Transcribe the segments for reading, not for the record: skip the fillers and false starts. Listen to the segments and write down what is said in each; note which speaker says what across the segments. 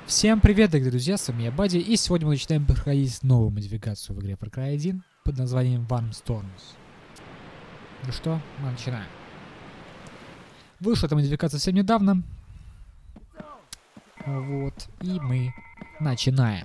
Speaker 1: Всем привет, дорогие друзья, с вами я, Бадди, и сегодня мы начинаем проходить новую модификацию в игре Far Cry 1 под названием Warm Storms. Ну что, мы начинаем. Вышла эта модификация совсем недавно. Вот, и мы начинаем.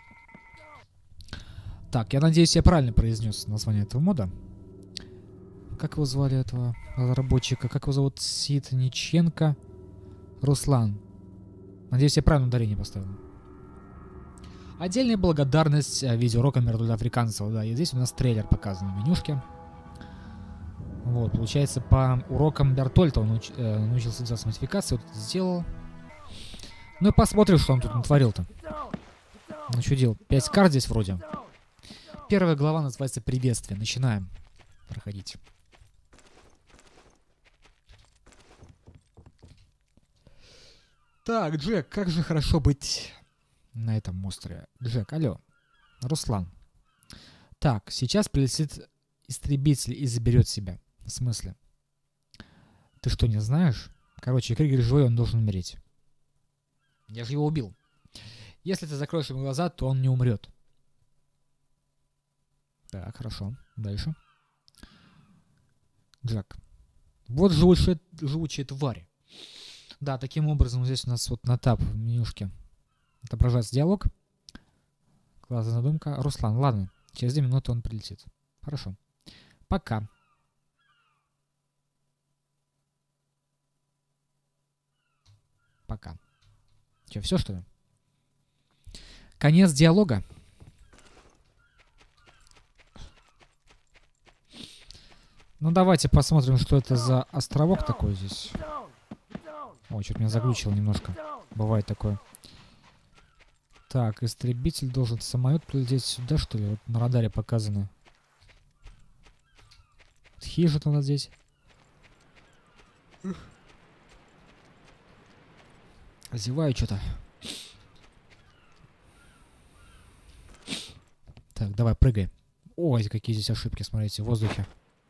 Speaker 1: Так, я надеюсь, я правильно произнес название этого мода. Как его звали, этого разработчика? Как его зовут? Ситниченко Руслан. Надеюсь, я правильное ударение поставил. Отдельная благодарность видеоурокам Мирдуля Африканцева. Да, и здесь у нас трейлер показан в менюшке. Вот, получается, по урокам Бертольта он научился делать модификации, вот это сделал. Ну и посмотрим, что он тут натворил-то. Ну что делал? 5 карт здесь вроде. Первая глава называется «Приветствие». Начинаем проходить. Так, Джек, как же хорошо быть на этом острове. Джек, алло. Руслан. Так, сейчас прилетит истребитель и заберет себя. В смысле? Ты что, не знаешь? Короче, Кригер живой, он должен умереть. Я же его убил. Если ты закроешь ему глаза, то он не умрет. Так, хорошо. Дальше. Джек. Вот живучие твари. Да, таким образом здесь у нас вот на тап в менюшке отображается диалог. Классная задумка. Руслан, ладно. Через 2 минуты он прилетит. Хорошо. Пока. Пока. Че, все что ли? Конец диалога. Ну давайте посмотрим, что это за островок такой здесь. Ой, что-то меня заглючило немножко. Бывает такое. Так, истребитель должен самолет прилететь сюда, что ли? Вот на радаре показано. Хижина у нас здесь. Зеваю что-то. Так, давай, прыгай. Ой, какие здесь ошибки, смотрите, в воздухе.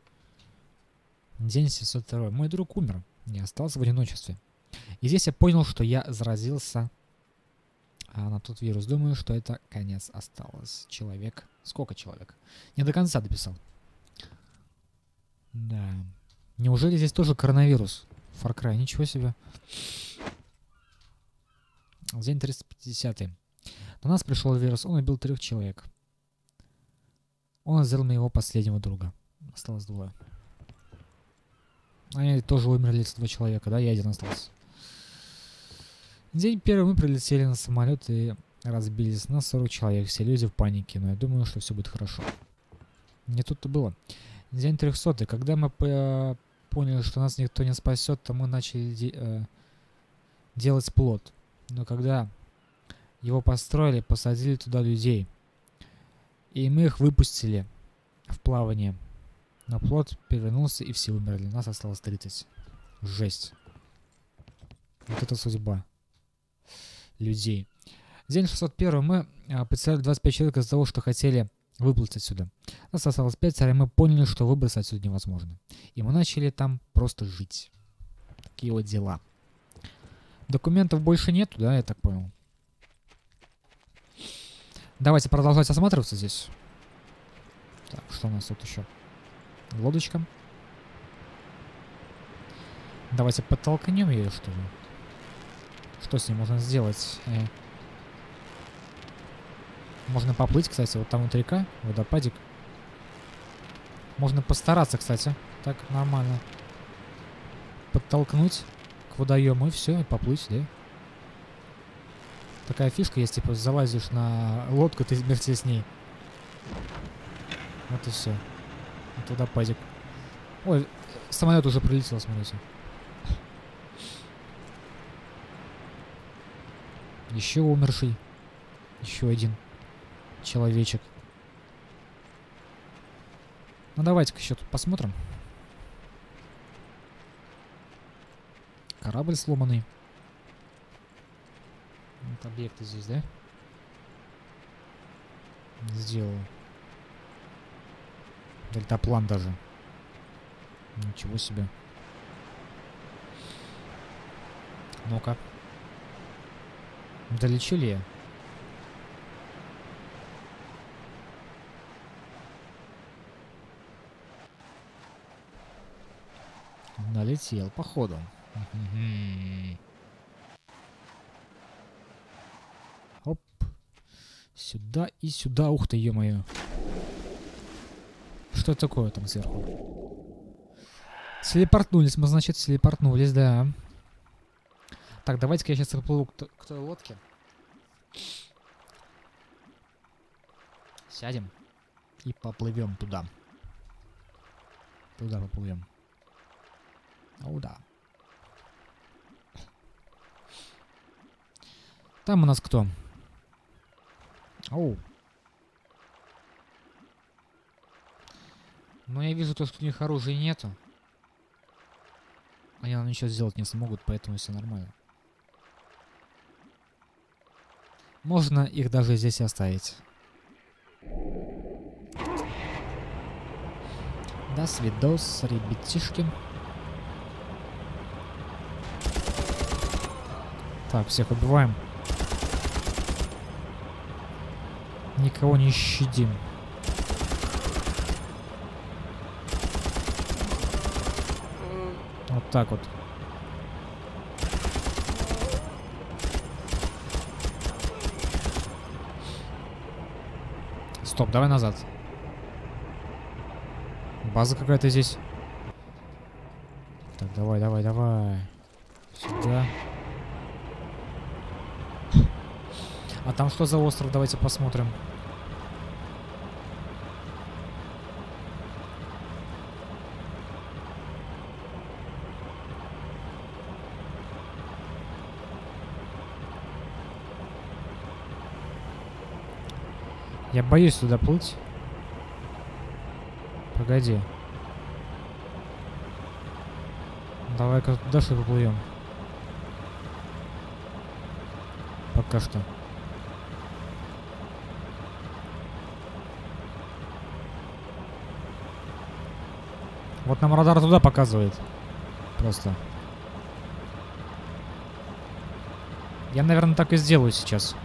Speaker 1: День 702. Мой друг умер. Не остался в одиночестве. И здесь я понял, что я заразился на тот вирус. Думаю, что это конец осталось. Человек. Сколько человек? Не до конца дописал. Да. Неужели здесь тоже коронавирус? Far Cry, ничего себе. День 350. На нас пришел вирус. Он убил 3 человек. Он сделал моего последнего друга. Осталось 2. Они тоже умерли, 2 человека, да? Я 1 остался. День 1 мы прилетели на самолет и разбились на 40 человек. Все люди в панике, но я думаю, что все будет хорошо. Не тут-то было. День 300. Когда мы поняли, что нас никто не спасет, то мы начали делать плот. Но когда его построили, посадили туда людей. И мы их выпустили в плавание. Но плот перевернулся, и все умерли. Нас осталось 30. Жесть. Вот это судьба людей. День 601 мы потеряли 25 человек из-за того, что хотели выплыть отсюда. Нас осталось 5, и мы поняли, что выбраться отсюда невозможно. И мы начали там просто жить. Такие вот дела. Документов больше нету, да, я так понял. Давайте продолжать осматриваться здесь. Так, что у нас тут еще? Лодочка. Давайте подтолкнем ее, что ли. Что с ней можно сделать? Можно поплыть, кстати. Вот там вот река, водопадик. Можно постараться, кстати. Так, нормально. Подтолкнуть к водоему и все, и поплыть, да? Такая фишка есть, типа залазишь на лодку, ты вместе с ней. Вот и все. Вот водопадик. Ой, самолет уже прилетел, смотрите. Еще умерший. Еще один человечек. Ну давайте-ка еще тут посмотрим. Корабль сломанный. Вот объекты здесь, да? Сделал. Дельтаплан даже. Ничего себе. Ну-ка. Долечу ли я? Налетел, походу. Оп. Сюда и сюда. Ух ты, ё-моё. Что это такое там сверху? Телепортнулись мы, значит, телепортнулись, да. Так, давайте-ка я сейчас поплыву к той лодке. Сядем и поплывем туда. Туда поплывем. О, да. Там у нас кто? Оу. Но я вижу то, что у них оружия нету. Они нам ничего сделать не смогут, поэтому все нормально. Можно их даже здесь оставить. До свидос, ребятишки. Так, всех убиваем. Никого не щадим. Вот так вот. Стоп, давай назад. База какая-то здесь. Так, давай, давай, давай. Сюда. А там что за остров? Давайте посмотрим. Я боюсь туда плыть. Погоди. Давай-ка дальше поплывем. Пока что. Вот нам радар туда показывает. Просто. Я, наверное, так и сделаю сейчас.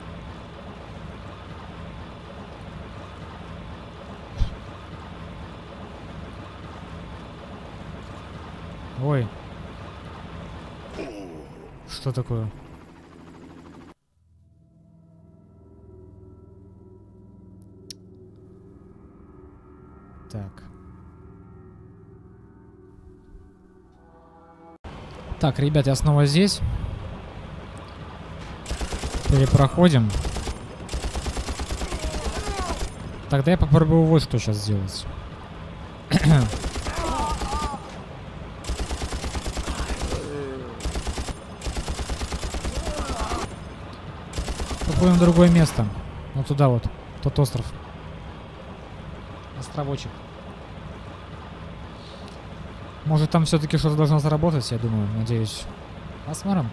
Speaker 1: Ой. Что такое? Так. Так, ребят, я снова здесь. Перепроходим. Тогда я попробую вот что сейчас сделать. Попробуем в другое место. Вот туда вот. Тот остров. Островочек. Может, там все-таки что-то должно заработать, я думаю, надеюсь. Посмотрим.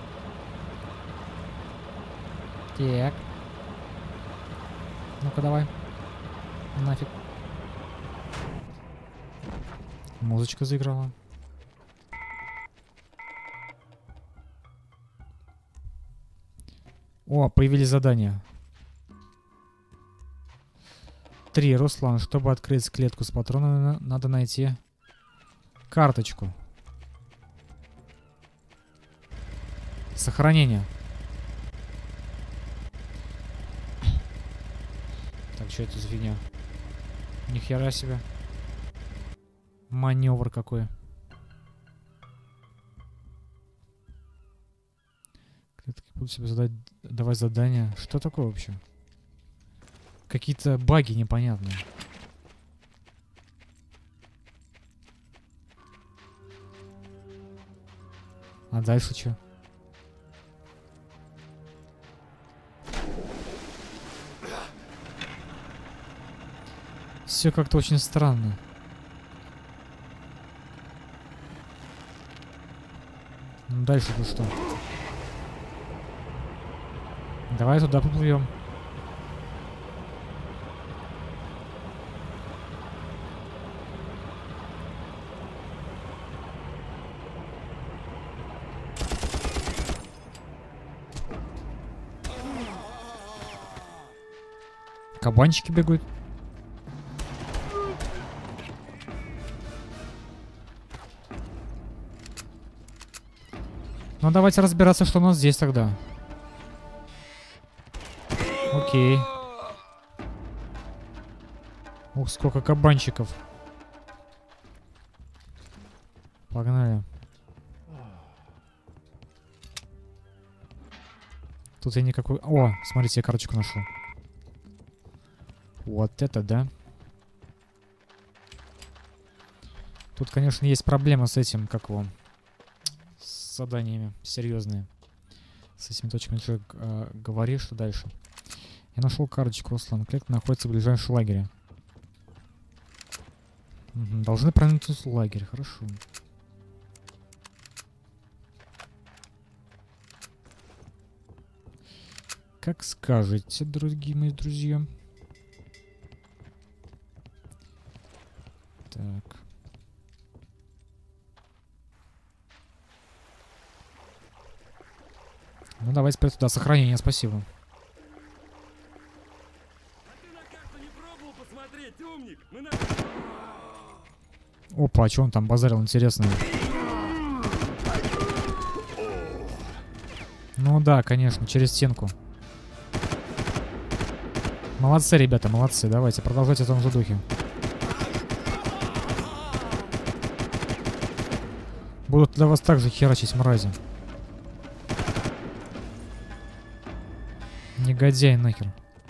Speaker 1: Так. Ну-ка, давай. Нафиг. Музычка заиграла. О, появились задания. 3. Руслан, чтобы открыть клетку с патронами, надо найти карточку. Сохранение. Так, что это за фигня? Нихера себе. Маневр какой. Клетки будут себе давать задания. Что такое вообще? Какие-то баги непонятные. А дальше что? Все как-то очень странно. Ну, дальше-то что? Давай туда поплывем. Кабанчики бегают. Ну давайте разбираться, что у нас здесь тогда. Окей. Ух, сколько кабанчиков. Погнали. Тут я никакой... О, смотрите, я карточку нашел. Вот это да. Тут, конечно, есть проблема с этим, как его... С заданиями серьезные. С этими точками ты говоришь, что дальше. Я нашел карточку, Руслан. Клетка находится в ближайшем лагере. Угу. Должны проникнуть в лагерь, хорошо. Как скажете, дорогие мои друзья. Так. Ну давайте теперь туда. Сохранение, спасибо. Опа, а что он там базарил, интересно? Ну да, конечно, через стенку. Молодцы, ребята, молодцы. Давайте, продолжайте в том же духе. Будут для вас также херачить, мрази. Негодяй нахер.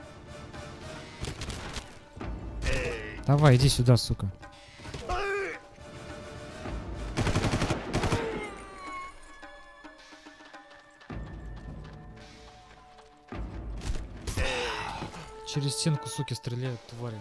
Speaker 1: Давай, иди сюда, сука. Через стенку, суки, стреляют, твари.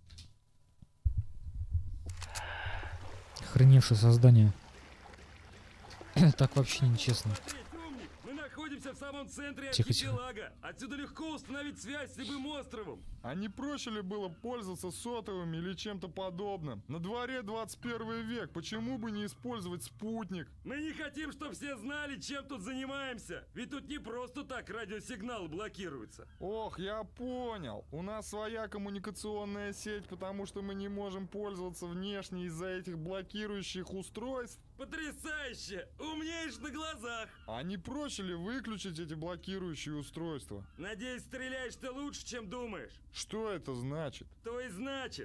Speaker 1: Охреневшее создание. Так вообще нечестно.
Speaker 2: В самом центре
Speaker 1: Тихо,
Speaker 2: архипелага. Отсюда легко установить связь с любым островом.
Speaker 3: А не проще ли было пользоваться сотовыми или чем-то подобным? На дворе 21 век, почему бы не использовать спутник?
Speaker 2: Мы не хотим, чтобы все знали, чем тут занимаемся. Ведь тут не просто так радиосигнал блокируется.
Speaker 3: Ох, я понял. У нас своя коммуникационная сеть, потому что мы не можем пользоваться внешне из-за этих блокирующих устройств.
Speaker 2: Потрясающе! Умнеешь на глазах!
Speaker 3: А не проще ли выключить эти блокирующие устройства?
Speaker 2: Надеюсь, стреляешь ты лучше, чем думаешь.
Speaker 3: Что это значит?
Speaker 2: То и значит.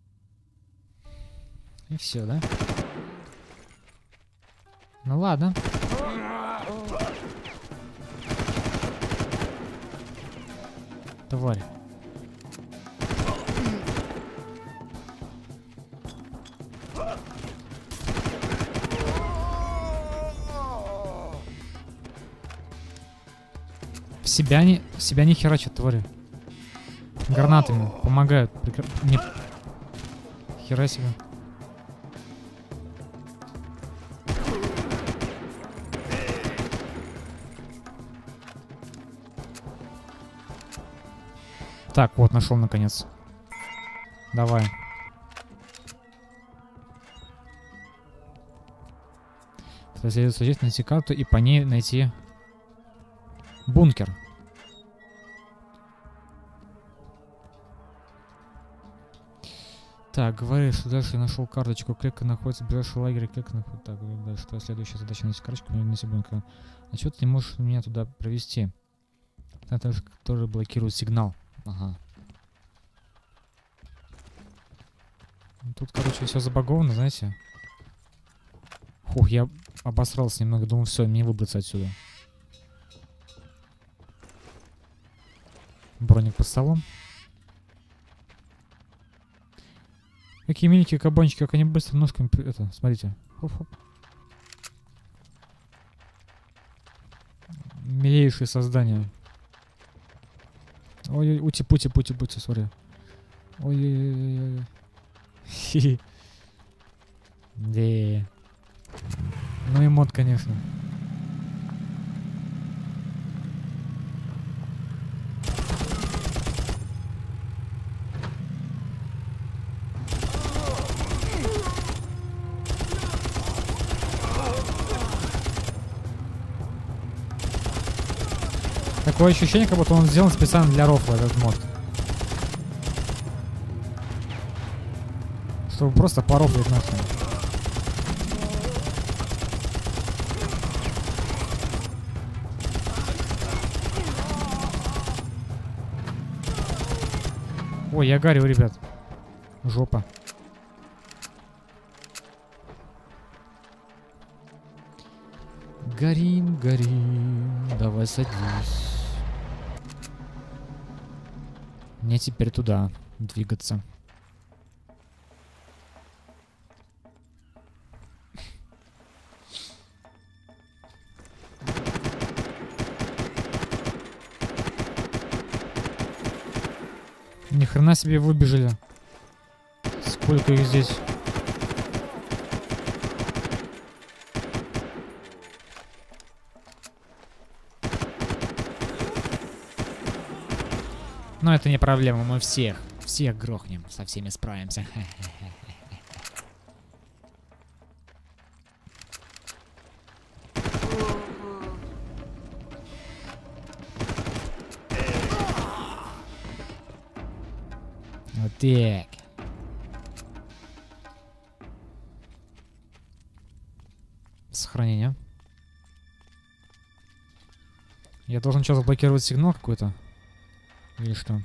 Speaker 1: И все, да? Ну ладно. Тварь. Себя не херачат, твари. Гранатами помогают. Нет. Хера себе. Так, вот, нашел наконец. Давай. Следует сюжет, найти карту и по ней найти бункер. Так, говоришь, что дальше я нашел карточку. Клетка находится в ближайшем лагере. Клетка находится... Так, дальше твоя следующая задача найти карточку, найти бункер. А что ты не можешь меня туда провести? Это же, который блокирует сигнал. Ага. Тут, короче, все забаговано, знаете. Фух, я обосрался немного. Думаю, все, мне выбраться отсюда. Броник под столом. Какие миленькие кабанчики, как они быстро ножками... Это, смотрите. Хоп-хоп. Милейшие создания. Ой-ой, ути-пути, смотри. Ой-ой-ой-ой. Хи-хи. Да. Ну и мод, конечно. Такое ощущение, как будто он сделан специально для рофла, этот мод. чтобы просто порофлить нахуй. Ой, я горю, ребят. Жопа. Горим, горим. Давай садись. Мне теперь туда двигаться. Ни хрена себе выбежали. Сколько их здесь? Но это не проблема, мы всех грохнем, со всеми справимся. Вот так. Сохранение. Я должен что, заблокировать сигнал какой-то? Или что?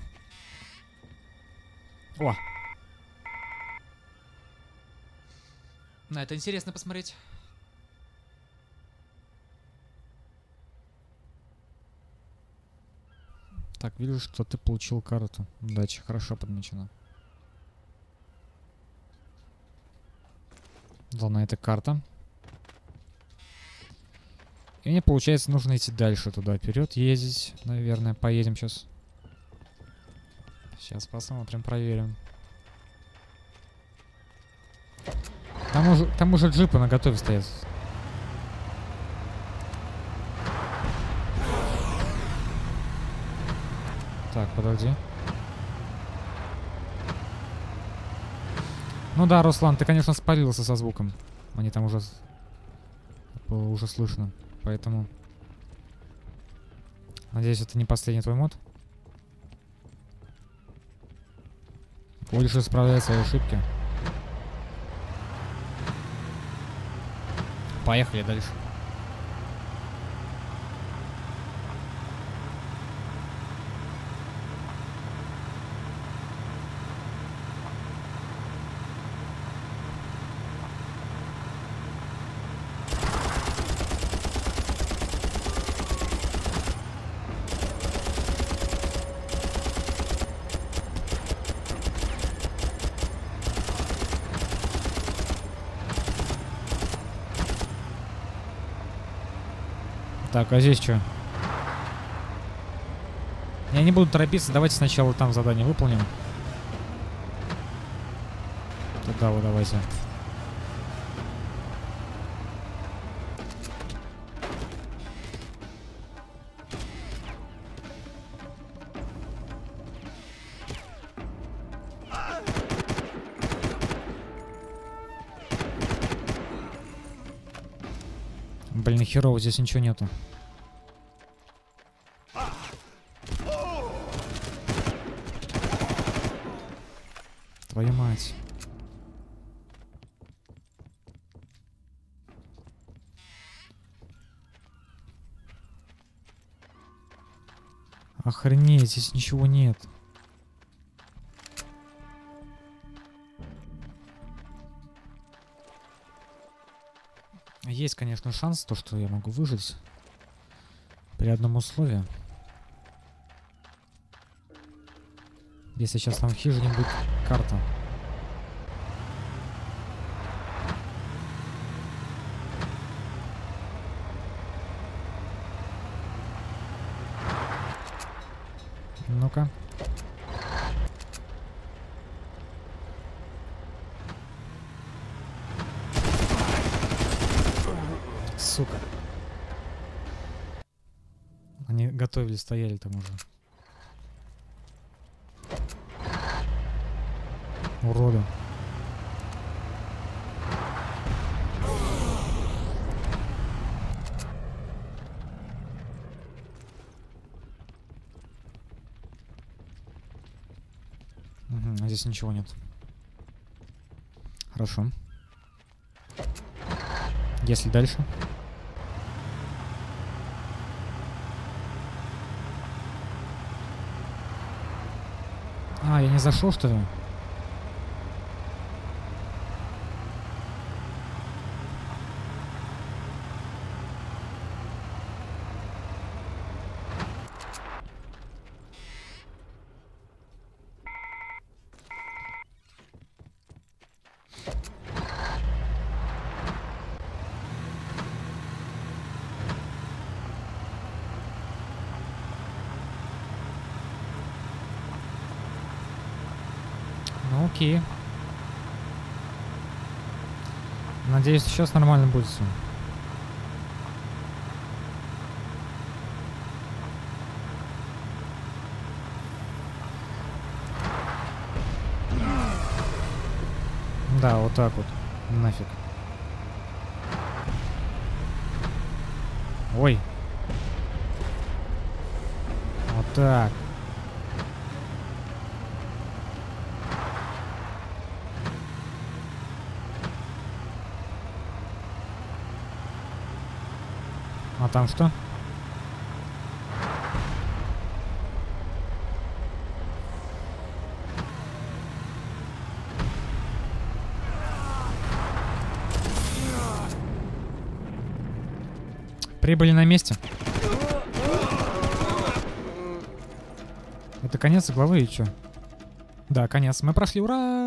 Speaker 1: О! На это интересно посмотреть. Так, вижу, что ты получил карту. Удачи, хорошо подмечено. Ладно, это карта. И мне, получается, нужно идти дальше туда, вперед ездить. Наверное, поедем сейчас. Сейчас посмотрим, проверим. Там уже джипы наготове стоят. Так, подожди. Ну да, Руслан, ты, конечно, спалился со звуком. Они там уже... Было уже слышно. Поэтому... Надеюсь, это не последний твой мод. Будешь исправлять свои ошибки. Поехали дальше. Так, а здесь что? Я не буду торопиться, давайте сначала там задание выполним. Туда вот давайте. Блин, херово, здесь ничего нету. Твою мать. Охренеть, здесь ничего нет. Есть, конечно, шанс, то, что я могу выжить. При одном условии. Если сейчас там в хижине будет карта. Ну-ка. Сука. Они готовились, стояли там уже. Уроды. Угу, а здесь ничего нет. Хорошо. Если дальше. А, я не зашел, что ли? Ну окей. Надеюсь, сейчас нормально будет все. Да, вот так вот. Нафиг. Ой. Вот так. А там что? Прибыли на месте. Это конец главы и чё? Да, конец. Мы прошли. Ура!